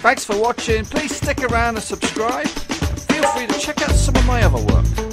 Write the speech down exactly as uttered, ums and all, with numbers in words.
Thanks for watching. Please stick around and subscribe. Feel free to check out some of my other work.